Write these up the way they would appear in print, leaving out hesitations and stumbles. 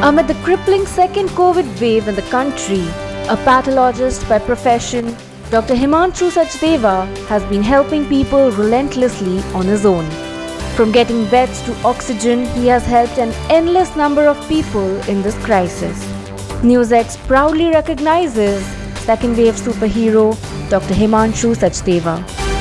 Amid the crippling second COVID wave in the country, a pathologist by profession, Dr. Himanshu Sachdeva has been helping people relentlessly on his own. From getting beds to oxygen, he has helped an endless number of people in this crisis. NewsX proudly recognizes second wave superhero Dr. Himanshu Sachdeva.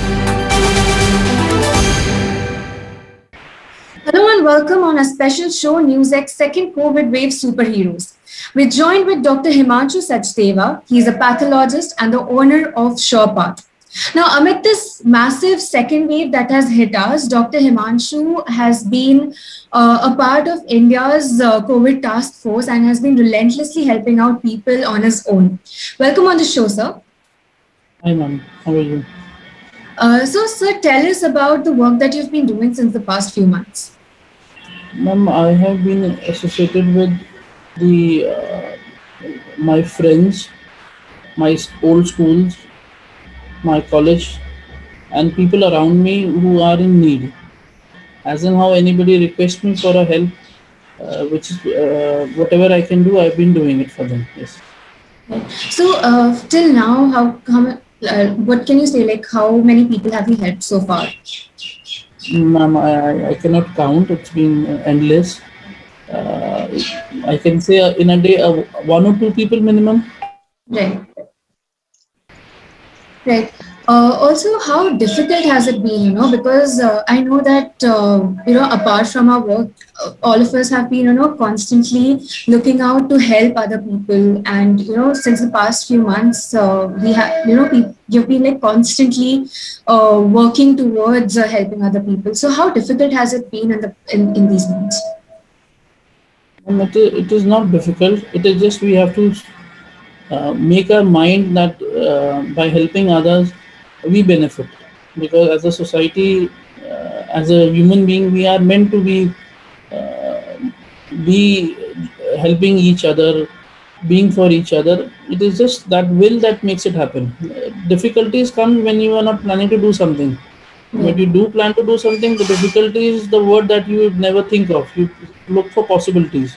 Hello and welcome on a special show, NewsX Second COVID Wave Superheroes. We're joined with Dr. Himanshu Sachdeva. He's a pathologist and the owner of SurePath. Now, amid this massive second wave that has hit us, Dr. Himanshu has been a part of India's COVID task force and has been relentlessly helping out people on his own. Welcome on the show, sir. Hi, ma'am. How are you? Sir, tell us about the work that you've been doing since the past few months. Ma'am, I have been associated with my friends, my old schools, my college, and people around me who are in need. As in how anybody requests me for a help, which is whatever I can do, I've been doing it for them. Yes. So till now, what can you say? Like, how many people have you helped so far? Ma'am, I cannot count. It's been endless. I can say in a day, one or two people minimum. Right. Right. Also, how difficult has it been, because I know that, apart from our work, all of us have been, constantly looking out to help other people. And, since the past few months, we have, you've been like constantly working towards helping other people. So how difficult has it been in these months? It is not difficult. It is just we have to make our mind that by helping others, we benefit. Because as a society, as a human being, we are meant to be helping each other, being for each other. It is just that will that makes it happen. Difficulties come when you are not planning to do something. When you do plan to do something, the difficulty is the word that you would never think of. You look for possibilities.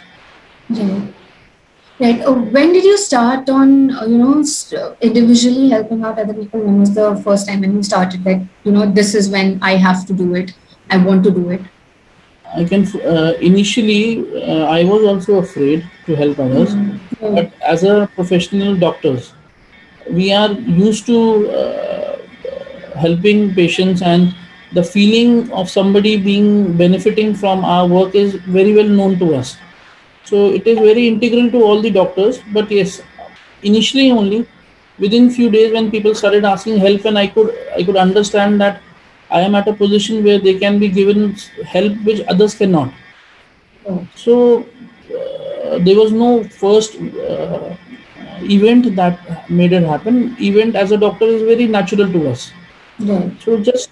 Right. When did you start on, individually helping out other people? When was the first time when you started that, this is when I have to do it, I want to do it? I can, initially, I was also afraid to help others, but as a professional doctors, we are used to helping patients, and the feeling of somebody benefiting from our work is very well known to us. So it is very integral to all the doctors. But yes, initially only within few days when people started asking help, and I could understand that I am at a position where they can be given help which others cannot. So there was no first event that made it happen. Event as a doctor is very natural to us. So just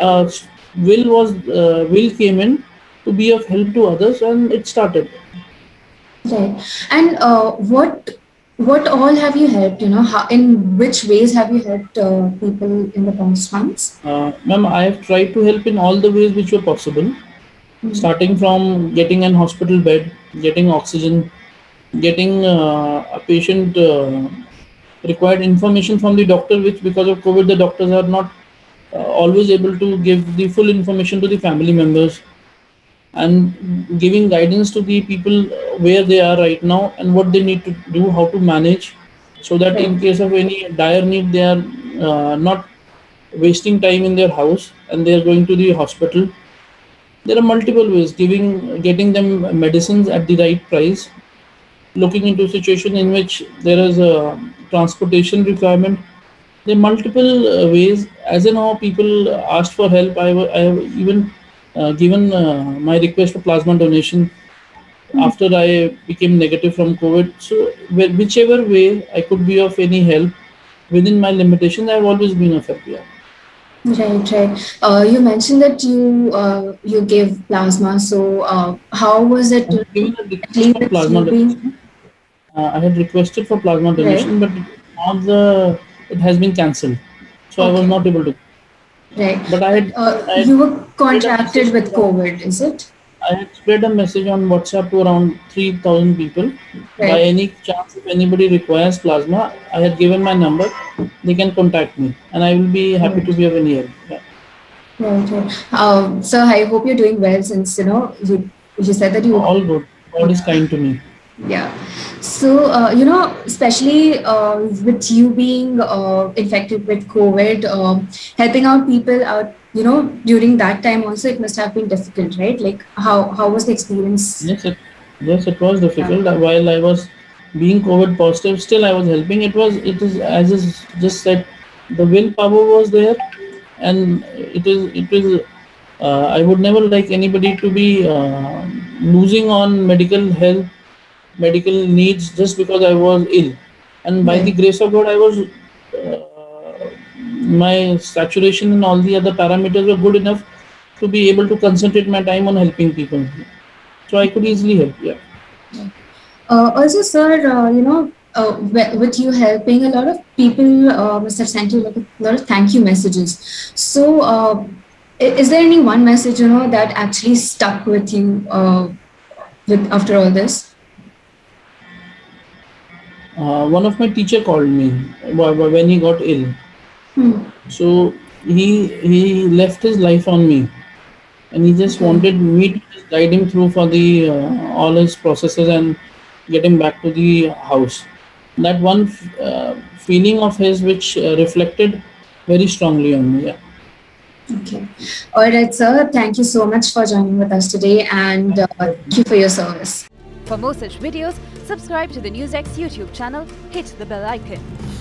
will came in to be of help to others, and it started. Right. And what all have you helped? In which ways have you helped people in the past months? Ma'am, I have tried to help in all the ways which were possible, starting from getting an hospital bed, getting oxygen, getting a patient required information from the doctor, which because of COVID, the doctors are not always able to give the full information to the family members, and giving guidance to the people where they are right now and what they need to do, how to manage, so that in case of any dire need, they are not wasting time in their house and they are going to the hospital. There are multiple ways, getting them medicines at the right price, looking into a situation in which there is a transportation requirement. There are multiple ways. As in how people asked for help, I have even given my request for plasma donation after I became negative from COVID. So whichever way I could be of any help within my limitations, I've always been of help. Yeah. Right. You mentioned that you gave plasma. So how was it? I had requested for plasma donation, but now it has been cancelled. So I was not able to. Right. But I had you were contracted with COVID, is it? I had spread a message on WhatsApp to around 3,000 people. By Right. any chance, if anybody requires plasma, I had given my number. They can contact me, and I will be happy to be of any help. Yeah. Right, right. So I hope you're doing well since you said that you. All good. God is kind to me. Yeah. So, especially with you being infected with COVID, helping out people out, during that time also, it must have been difficult, right? Like, how was the experience? Yes, it was difficult. While I was being COVID positive, still I was helping. It is as is just said, the willpower was there, and it is. I would never like anybody to be losing on medical needs just because I was ill. And by the Right. grace of God, I was my saturation and all the other parameters were good enough to be able to concentrate my time on helping people. So I could easily help. Yeah. Also, sir, with you helping, a lot of people must have sent you like a lot of thank you messages. So, is there any one message that actually stuck with you with after all this? One of my teacher called me when he got ill. So he left his life on me, and he just wanted me to just guide him through for the all his processes and get him back to the house. That one feeling of his which reflected very strongly on me. Yeah. Okay. All right, sir. Thank you so much for joining with us today, and thank you for your service. For more such videos, subscribe to the NewsX YouTube channel, hit the bell icon.